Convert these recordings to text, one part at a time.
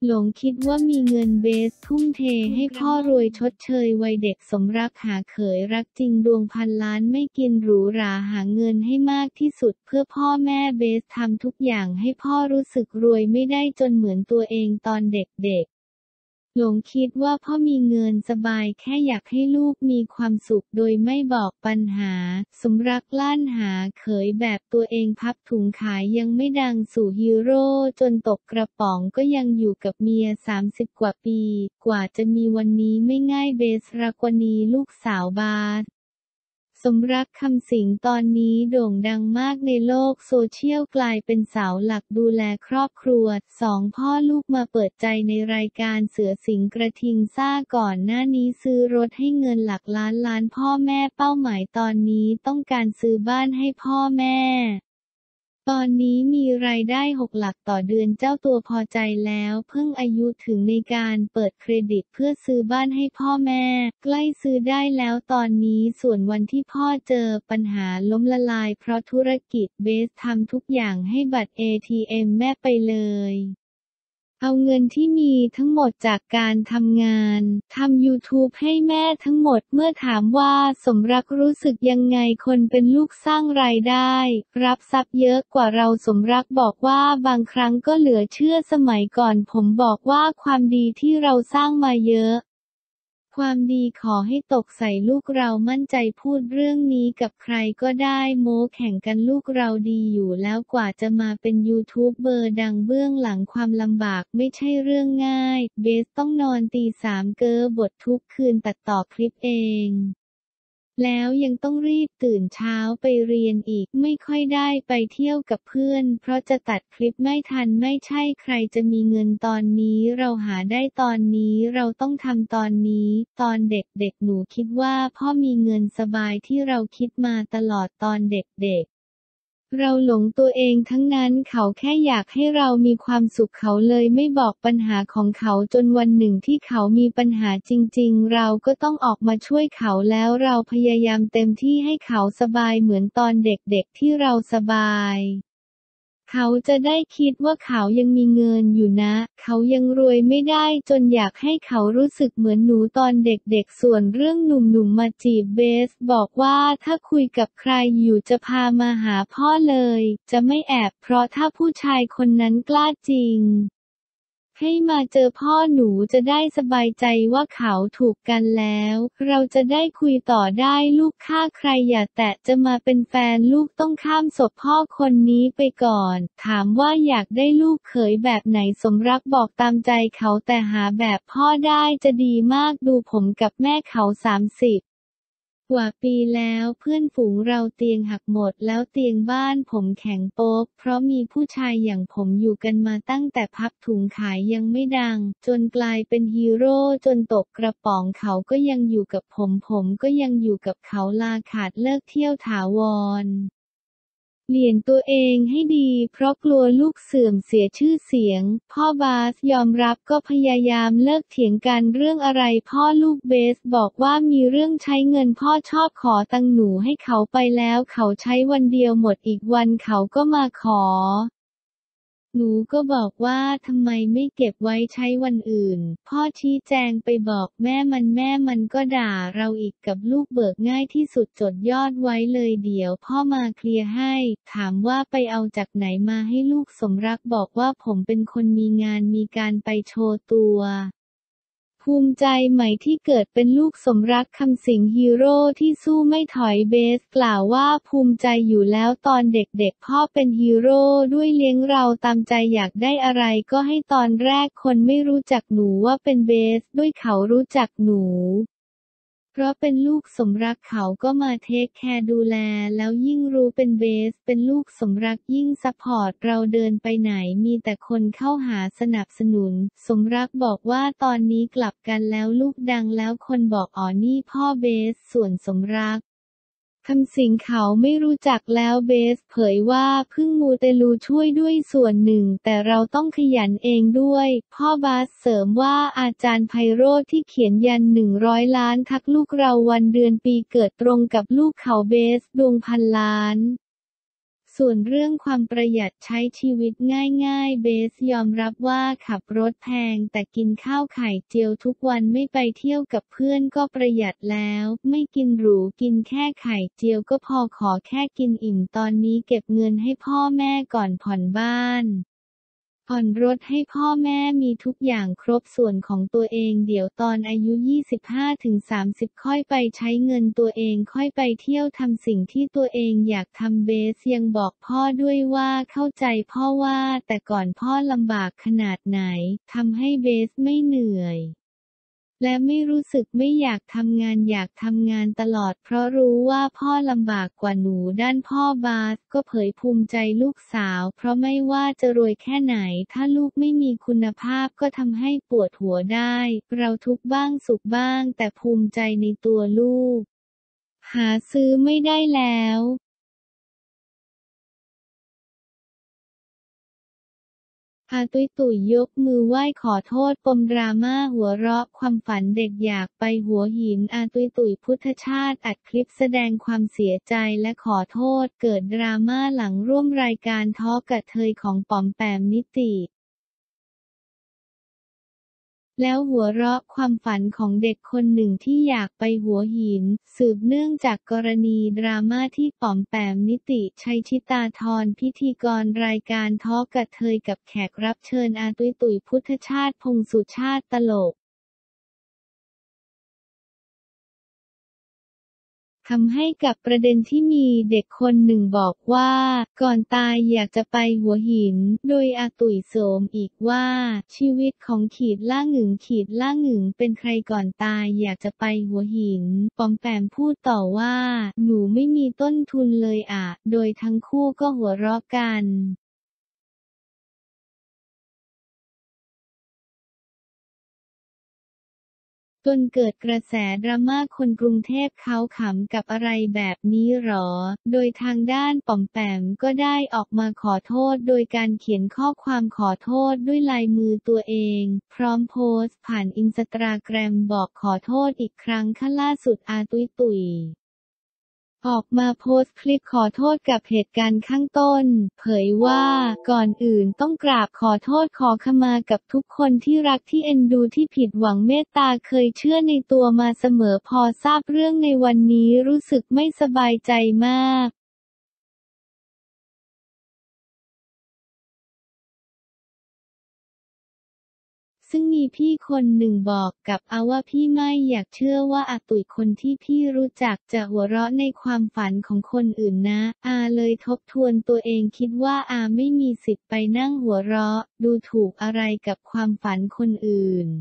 หลงคิดว่ามีเงินเบสทุ่มเทให้พ่อรวยชดเชยวัยเด็กสมรักหาเขยรักจริงดวงพันล้านไม่กินหรูหราหาเงินให้มากที่สุดเพื่อพ่อแม่เบสทำทุกอย่างให้พ่อรู้สึกรวยไม่ได้จนเหมือนตัวเองตอนเด็กๆหลงคิดว่าพ่อมีเงินสบายแค่อยากให้ลูกมีความสุขโดยไม่บอกปัญหาสมรักลั่นหาเขยแบบตัวเองพับถุงขายยังไม่ดังสู่ฮีโร่จนตกกระป๋องก็ยังอยู่กับเมีย30กว่าปีกว่าจะมีวันนี้ไม่ง่ายเบสรักวณีลูกสาวบาสสมรักคำสิงตอนนี้โด่งดังมากในโลกโซเชียลกลายเป็นเสาหลักดูแลครอบครัว2พ่อลูกมาเปิดใจในรายการเสือสิงกระทิงซ่าก่อนหน้านี้ซื้อรถให้เงินหลักล้านพ่อแม่เป้าหมายตอนนี้ต้องการซื้อบ้านให้พ่อแม่ตอนนี้มีรายได้6หลักต่อเดือนเจ้าตัวพอใจแล้วเพิ่งอายุถึงในการเปิดเครดิตเพื่อซื้อบ้านให้พ่อแม่ใกล้ซื้อได้แล้วตอนนี้ส่วนวันที่พ่อเจอปัญหาล้มละลายเพราะธุรกิจเบสทำทุกอย่างให้บัตร ATM แม่ไปเลยเอาเงินที่มีทั้งหมดจากการทำงานทำ YouTube ให้แม่ทั้งหมดเมื่อถามว่าสมรักรู้สึกยังไงคนเป็นลูกสร้างรายได้รับทรัพย์เยอะกว่าเราสมรักบอกว่าบางครั้งก็เหลือเชื่อสมัยก่อนผมบอกว่าความดีที่เราสร้างมาเยอะความดีขอให้ตกใส่ลูกเรามั่นใจพูดเรื่องนี้กับใครก็ได้โม้แข่งกันลูกเราดีอยู่แล้วกว่าจะมาเป็นยูทูบเบอร์ดังเบื้องหลังความลำบากไม่ใช่เรื่องง่ายเบสต้องนอนตี 3เก้อบททุกคืนตัดต่อคลิปเองแล้วยังต้องรีบตื่นเช้าไปเรียนอีกไม่ค่อยได้ไปเที่ยวกับเพื่อนเพราะจะตัดคลิปไม่ทันไม่ใช่ใครจะมีเงินตอนนี้เราหาได้ตอนนี้เราต้องทำตอนนี้ตอนเด็กๆหนูคิดว่าพ่อมีเงินสบายที่เราคิดมาตลอดตอนเด็กๆเราหลงตัวเองทั้งนั้นเขาแค่อยากให้เรามีความสุขเขาเลยไม่บอกปัญหาของเขาจนวันหนึ่งที่เขามีปัญหาจริงๆเราก็ต้องออกมาช่วยเขาแล้วเราพยายามเต็มที่ให้เขาสบายเหมือนตอนเด็กๆที่เราสบายเขาจะได้คิดว่าเขายังมีเงินอยู่นะเขายังรวยไม่ได้จนอยากให้เขารู้สึกเหมือนหนูตอนเด็กๆส่วนเรื่องหนุ่มๆมาจีบเบสบอกว่าถ้าคุยกับใครอยู่จะพามาหาพ่อเลยจะไม่แอบเพราะถ้าผู้ชายคนนั้นกล้าจริงให้มาเจอพ่อหนูจะได้สบายใจว่าเขาถูกกันแล้วเราจะได้คุยต่อได้ลูกฆ่าใครอย่าแตะจะมาเป็นแฟนลูกต้องข้ามศพพ่อคนนี้ไปก่อนถามว่าอยากได้ลูกเขยแบบไหนสมรักบอกตามใจเขาแต่หาแบบพ่อได้จะดีมากดูผมกับแม่เขา30กว่าปีแล้วเพื่อนฝูงเราเตียงหักหมดแล้วเตียงบ้านผมแข็งโป๊กเพราะมีผู้ชายอย่างผมอยู่กันมาตั้งแต่พับถุงขายยังไม่ดังจนกลายเป็นฮีโร่จนตกกระป๋องเขาก็ยังอยู่กับผมก็ยังอยู่กับเขาลาขาดเลิกเที่ยวถาวรเปลี่ยนตัวเองให้ดีเพราะกลัวลูกเสื่อมเสียชื่อเสียงพ่อบาสยอมรับก็พยายามเลิกเถียงกันเรื่องอะไรพ่อลูกเบสบอกว่ามีเรื่องใช้เงินพ่อชอบขอตังค์หนูให้เขาไปแล้วเขาใช้วันเดียวหมดอีกวันเขาก็มาขอหนูก็บอกว่าทำไมไม่เก็บไว้ใช้วันอื่นพ่อชี้แจงไปบอกแม่มันก็ด่าเราอีกกับลูกเบิกง่ายที่สุดจดยอดไว้เลยเดี๋ยวพ่อมาเคลียร์ให้ถามว่าไปเอาจากไหนมาให้ลูกสมรักบอกว่าผมเป็นคนมีงานมีการไปโชว์ตัวภูมิใจไหมที่เกิดเป็นลูกสมรักคำสิงฮีโร่ที่สู้ไม่ถอยเบสกล่าวว่าภูมิใจอยู่แล้วตอนเด็กๆพ่อเป็นฮีโร่ด้วยเลี้ยงเราตามใจอยากได้อะไรก็ให้ตอนแรกคนไม่รู้จักหนูว่าเป็นเบสด้วยเขารู้จักหนูเพราะเป็นลูกสมรักเขาก็มาเทคแคร์ดูแลแล้วยิ่งรู้เป็นเบสเป็นลูกสมรักยิ่งซัพพอร์ตเราเดินไปไหนมีแต่คนเข้าหาสนับสนุนสมรักบอกว่าตอนนี้กลับกันแล้วลูกดังแล้วคนบอกอ๋อนี่พ่อเบสส่วนสมรักคำสิงเขาไม่รู้จักแล้วเบสเผยว่าพึ่งมูเตลูช่วยด้วยส่วนหนึ่งแต่เราต้องขยันเองด้วยพ่อบาสเสริมว่าอาจารย์ไพโรจน์ที่เขียนยัน100 ล้านทักลูกเราวันเดือนปีเกิดตรงกับลูกเขาเบสดวงพันล้านส่วนเรื่องความประหยัดใช้ชีวิตง่ายๆเบสยอมรับว่าขับรถแพงแต่กินข้าวไข่เจียวทุกวันไม่ไปเที่ยวกับเพื่อนก็ประหยัดแล้วไม่กินหรูกินแค่ไข่เจียวก็พอขอแค่กินอิ่มตอนนี้เก็บเงินให้พ่อแม่ก่อนผ่อนบ้านผ่อนรถให้พ่อแม่มีทุกอย่างครบส่วนของตัวเองเดี๋ยวตอนอายุ25-30ค่อยไปใช้เงินตัวเองค่อยไปเที่ยวทำสิ่งที่ตัวเองอยากทำเบสยังบอกพ่อด้วยว่าเข้าใจพ่อว่าแต่ก่อนพ่อลำบากขนาดไหนทำให้เบสไม่เหนื่อยและไม่รู้สึกไม่อยากทำงานอยากทำงานตลอดเพราะรู้ว่าพ่อลำบากกว่าหนูด้านพ่อบาสก็เผยภูมิใจลูกสาวเพราะไม่ว่าจะรวยแค่ไหนถ้าลูกไม่มีคุณภาพก็ทำให้ปวดหัวได้เราทุกข์บ้างสุขบ้างแต่ภูมิใจในตัวลูกหาซื้อไม่ได้แล้วอาตุ้ยตุ๋ยยกมือไหว้ขอโทษปมดราม่าหัวเราะความฝันเด็กอยากไปหัวหินอาตุ้ยตุ๋ยพุทธชาติอัดคลิปแสดงความเสียใจและขอโทษเกิดดราม่าหลังร่วมรายการทอล์กกะเทยของป๋อมแปมนิติแล้วหัวเราะความฝันของเด็กคนหนึ่งที่อยากไปหัวหินสืบเนื่องจากกรณีดราม่าที่ป๋อมแปมนิติชัยชิตาธรพิธีกรรายการทอล์กกะเทยกับแขกรับเชิญอาตุ้ยตุ๋ยพุทธชาติพงษ์สุชาติตลกทำให้กับประเด็นที่มีเด็กคนหนึ่งบอกว่าก่อนตายอยากจะไปหัวหินโดยอาตุ๋ยโสมอีกว่าชีวิตของขีดล่าหงึงเป็นใครก่อนตายอยากจะไปหัวหินปอมแปมพูดต่อว่าหนูไม่มีต้นทุนเลยอะโดยทั้งคู่ก็หัวเราะกันจนเกิดกระแสดราม่าคนกรุงเทพเขาขำกับอะไรแบบนี้หรอ โดยทางด้านป๋อมแปมก็ได้ออกมาขอโทษโดยการเขียนข้อความขอโทษด้วยลายมือตัวเอง พร้อมโพสต์ผ่านอินสตาแกรมบอกขอโทษอีกครั้งขั้นล่าสุดอาตุ้ยตุ๋ยออกมาโพสต์คลิปขอโทษกับเหตุการณ์ข้างต้นเผยว่าก่อนอื่นต้องกราบขอโทษขอขมากับทุกคนที่รักที่เอ็นดูที่ผิดหวังเมตตาเคยเชื่อในตัวมาเสมอพอทราบเรื่องในวันนี้รู้สึกไม่สบายใจมากซึ่งมีพี่คนหนึ่งบอกกับอาว่าพี่ไม่อยากเชื่อว่าอาตุ๋ยคนที่พี่รู้จักจะหัวเราะในความฝันของคนอื่นนะอาเลยทบทวนตัวเองคิดว่าอาไม่มีสิทธิ์ไปนั่งหัวเราะดูถูกอะไรกับความฝันคนอื่น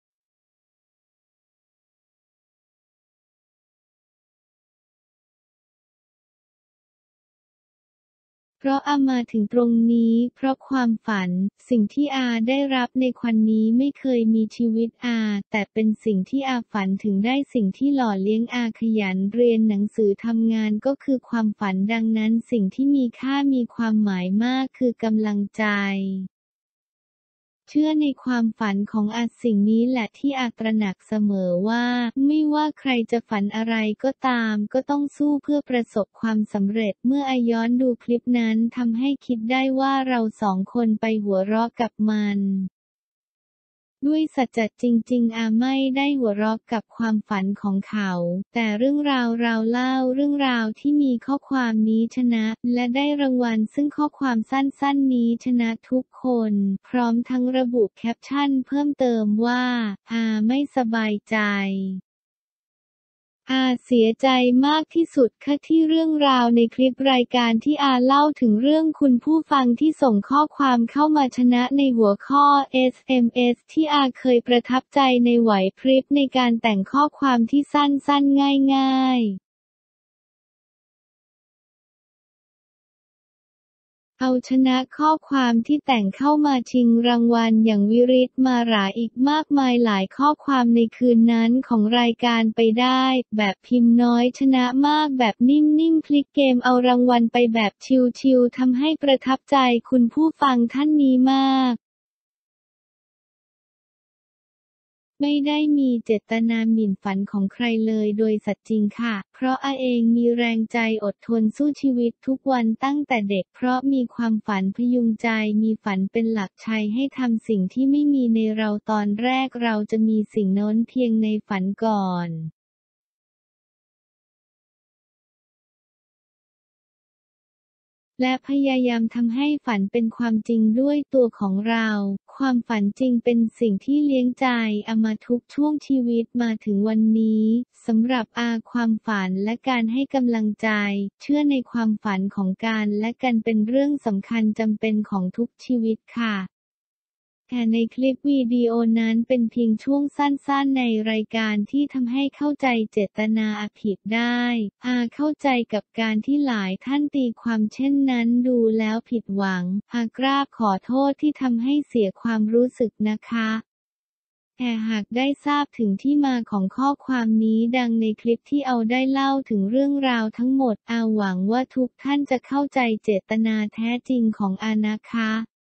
เพราะอามาถึงตรงนี้เพราะความฝันสิ่งที่อาได้รับในควันนี้ไม่เคยมีชีวิตอาแต่เป็นสิ่งที่อาฝันถึงได้สิ่งที่หล่อเลี้ยงอาขยันเรียนหนังสือทำงานก็คือความฝันดังนั้นสิ่งที่มีค่ามีความหมายมากคือกำลังใจเชื่อในความฝันของอาสิ่งนี้แหละที่อาตระหนักเสมอว่าไม่ว่าใครจะฝันอะไรก็ตามก็ต้องสู้เพื่อประสบความสำเร็จเมื่ออาย้อนดูคลิปนั้นทำให้คิดได้ว่าเราสองคนไปหัวเราะกับมันด้วยสัจจะจริงๆอาไม่ได้หัวเราะกับความฝันของเขาแต่เรื่องราวเราเล่าเรื่องราวที่มีข้อความนี้ชนะและได้รางวัลซึ่งข้อความสั้นๆนี้ชนะทุกคนพร้อมทั้งระบุแคปชั่นเพิ่มเติมว่าอาไม่สบายใจอาเสียใจมากที่สุดค่ะที่เรื่องราวในคลิปรายการที่อาเล่าถึงเรื่องคุณผู้ฟังที่ส่งข้อความเข้ามาชนะในหัวข้อ SMS ที่อาเคยประทับใจในไหวพริบในการแต่งข้อความที่สั้นๆง่ายๆ เอาชนะข้อความที่แต่งเข้ามาชิงรางวัลอย่างวิริศมาราอีกมากมายหลายข้อความในคืนนั้นของรายการไปได้แบบพิมพ์น้อยชนะมากแบบนิ่มๆพลิกเกมเอารางวัลไปแบบชิลๆทำให้ประทับใจคุณผู้ฟังท่านนี้มากไม่ได้มีเจตนาหมิ่นฝันของใครเลยโดยสัตย์จริงค่ะ เพราะอาเองมีแรงใจอดทนสู้ชีวิตทุกวันตั้งแต่เด็กเพราะมีความฝันพยุงใจมีฝันเป็นหลักชัยให้ทำสิ่งที่ไม่มีในเราตอนแรกเราจะมีสิ่งโน้นเพียงในฝันก่อนและพยายามทำให้ฝันเป็นความจริงด้วยตัวของเรา ความฝันจริงเป็นสิ่งที่เลี้ยงใจอามาทุกช่วงชีวิตมาถึงวันนี้ สำหรับความฝันและการให้กำลังใจ เชื่อในความฝันของกันและกันเป็นเรื่องสำคัญจำเป็นของทุกชีวิตค่ะ แต่ในคลิปวิดีโอนั้นเป็นเพียงช่วงสั้นๆในรายการที่ทำให้เข้าใจเจตนาผิดได้เข้าใจกับการที่หลายท่านตีความเช่นนั้นดูแล้วผิดหวังกราบขอโทษที่ทำให้เสียความรู้สึกนะคะแต่หากได้ทราบถึงที่มาของข้อความนี้ดังในคลิปที่เอาได้เล่าถึงเรื่องราวทั้งหมดหวังว่าทุกท่านจะเข้าใจเจตนาแท้จริงของนะคะ